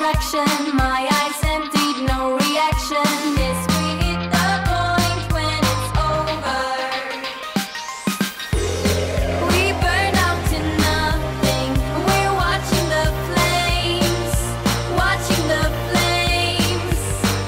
attraction. My eyes emptied, no reaction. Yes, we hit the point when it's over. We burn out to nothing. We're watching the flames, watching the flames.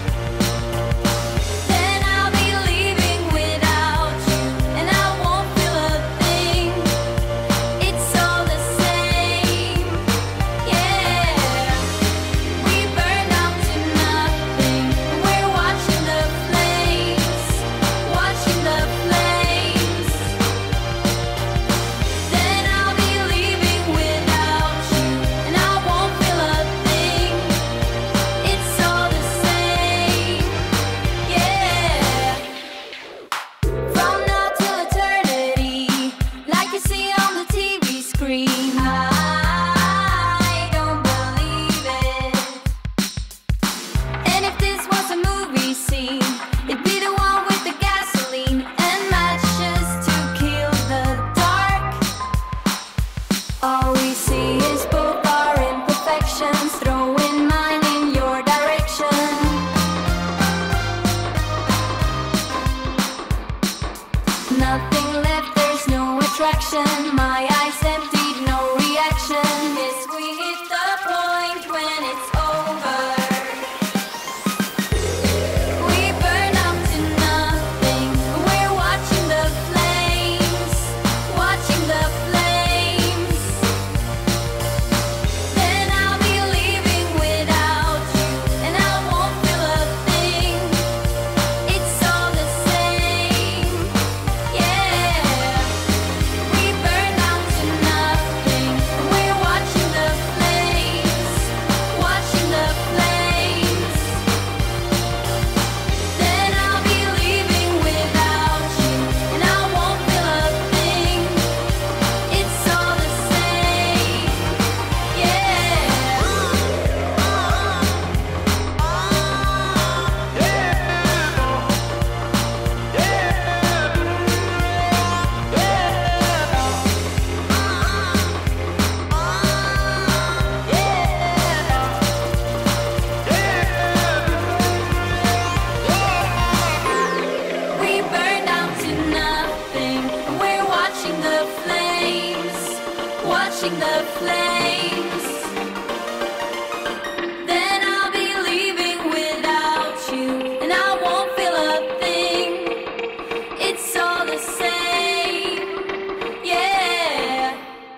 Then I'll be leaving without you, and I won't feel a thing. It's all the same, yeah. We burn out to nothing. We're watching the flames, watching the flames. Then I'll be leaving without you, and I won't feel a thing. It's all the same, yeah. From now till eternity, like you see on the TV screen. I don't believe it. And if this was a movie scene, it'd be the one with the gasoline and matches to kill the dark. All we see is both our imperfections, throwing mine in your direction. Nothing left, there's no attraction. My eyes emptied, no reaction. Yes, we hit the point when it's over. We burn out to nothing. We're watching the flames, watching the flames. Then I'll be leaving without you, and I won't feel a thing. It's all the same, yeah. We burn out to nothing. We're watching the flames, watching the flames. Then I'll be leaving without you, and I won't feel a thing. It's all the same, We burn out to nothing. We're watching the flames, watching the flames. Then I'll be leaving without you, and I won't feel a thing. It's all the same, yeah.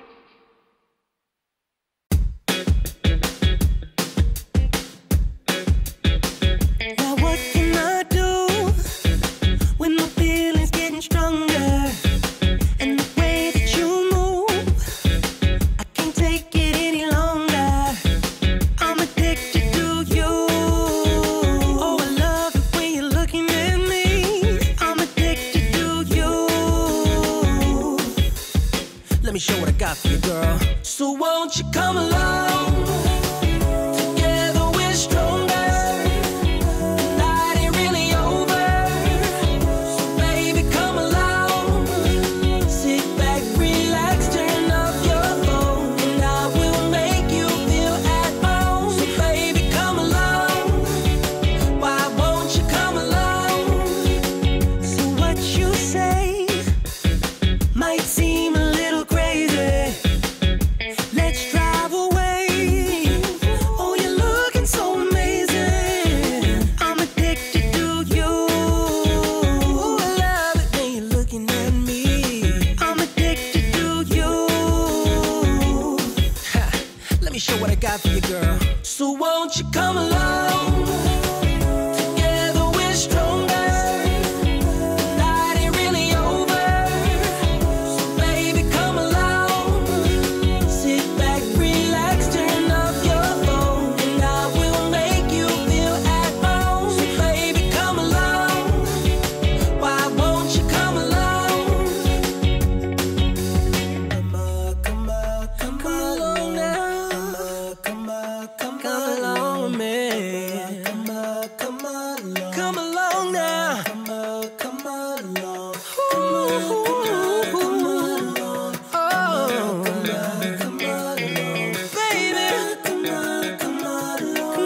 Now what can I do when my feelings getting stronger? And the way that you move, I can't take it any longer. I'm addicted to you. Oh, I love it when you're looking at me. I'm addicted to you. Let me show what I got for you, girl. So won't you come along? Together we're stronger. The night ain't really over. So baby, come along. Sit back, relax, turn off your phone, and I will make you feel at home. So baby, come along. Why won't you come along? So what you say might seem a little crazy. Let's drive away. Oh, you're looking so amazing. I'm addicted to you. I love it when you're looking at me. I'm addicted to you. Ha, let me show what I got for you, girl. So won't you come along? Together we're stronger. The night ain't really over. So baby, come along. Sit back, relax, turn off your phone, and I will make you feel at home. So baby, come along. Why won't you come along? Come along now. Come along with me. Come along now. Come along. Oh, baby.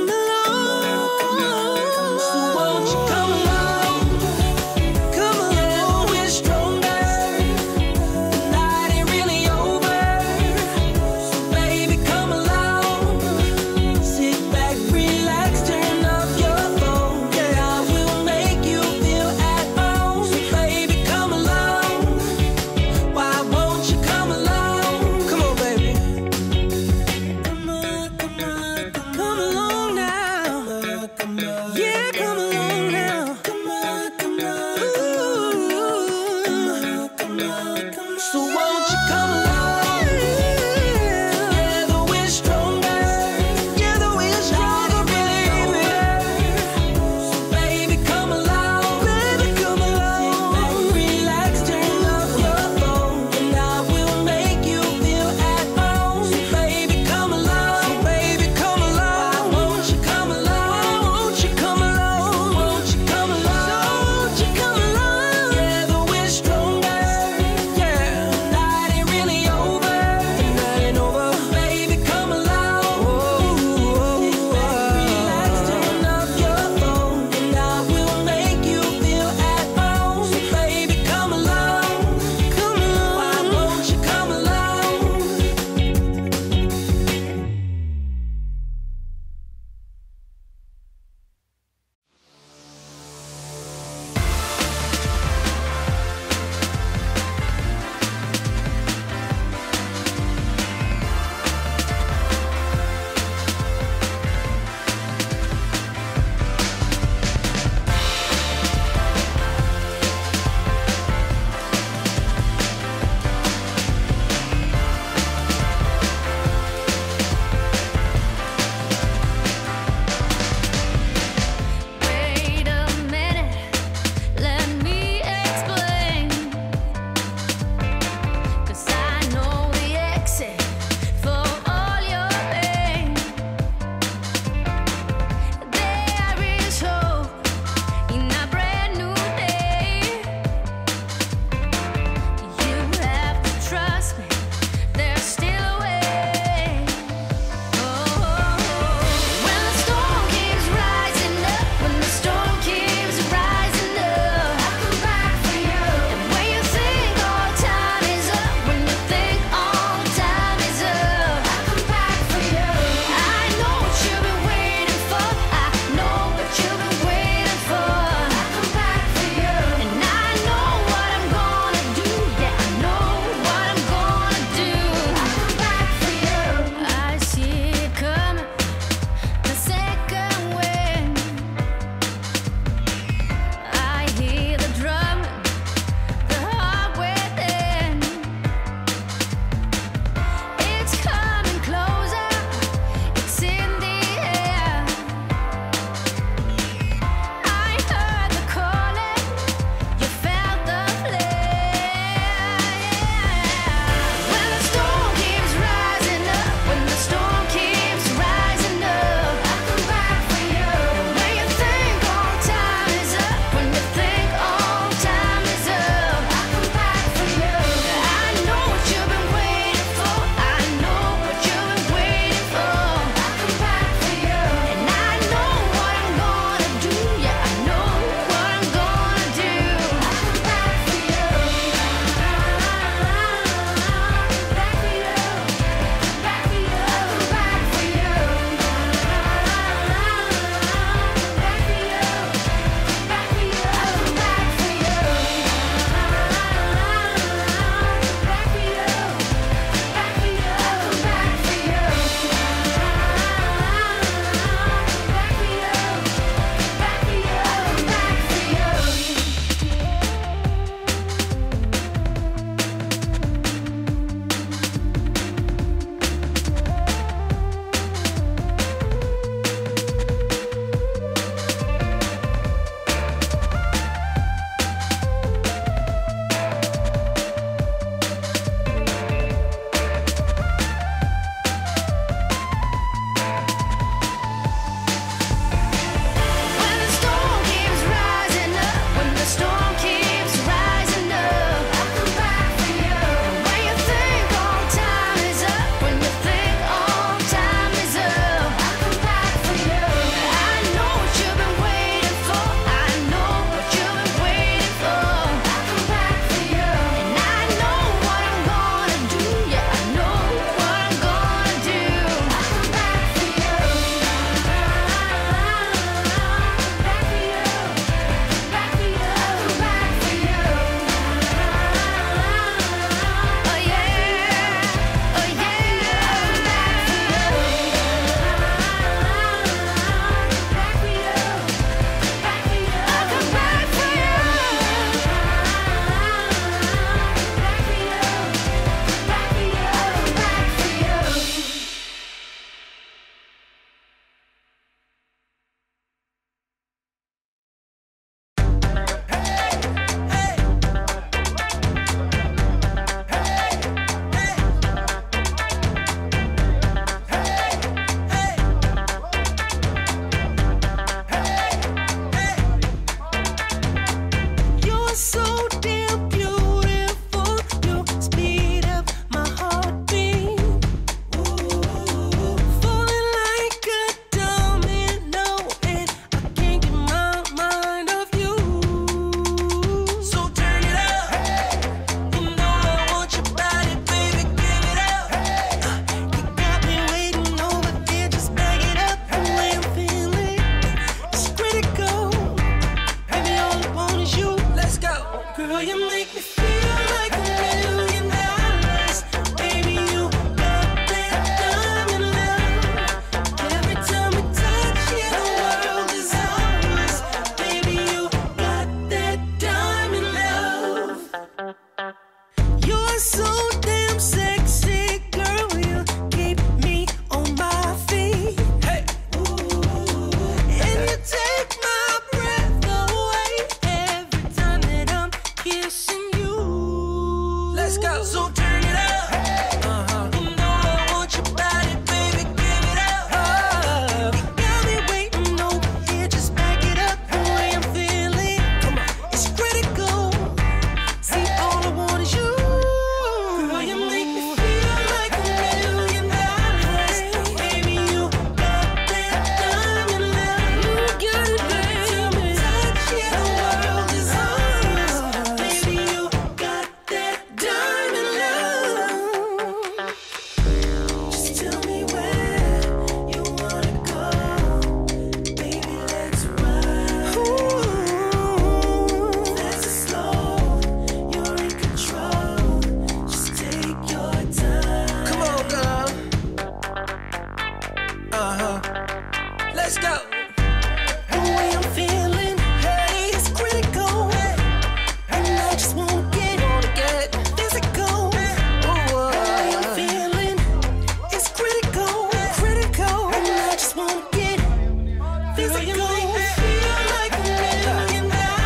Let's go. The way I'm feeling, hey, it's critical. And I just wanna get physical. The way I'm feeling, it's critical. And I just wanna get physical. Feel like $1 million.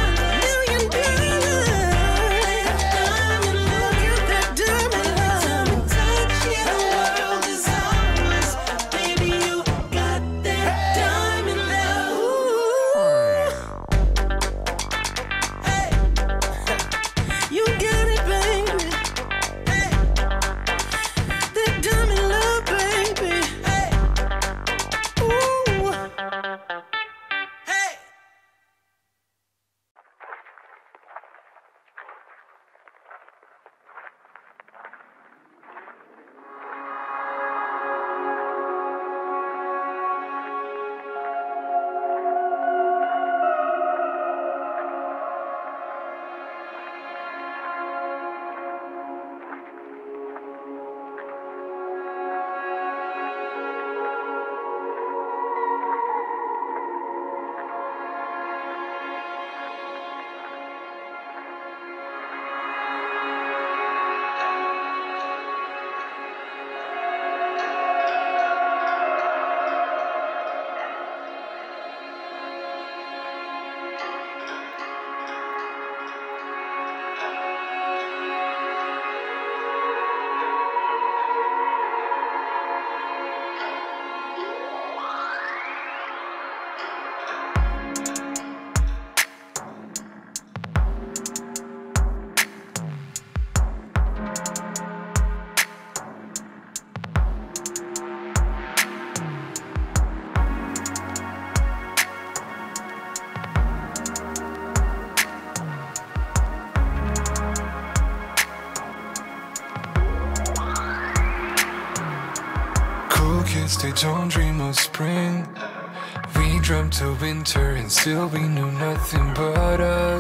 Diamond, look at that diamond love. Touch it, the world is ours. Baby, you got that diamond love. Hey, you got it, baby. Hey, that diamond love, baby. Hey, ooh, hey. Cool kids, they don't dream of spring. We dreamt of winter and still we knew nothing but us.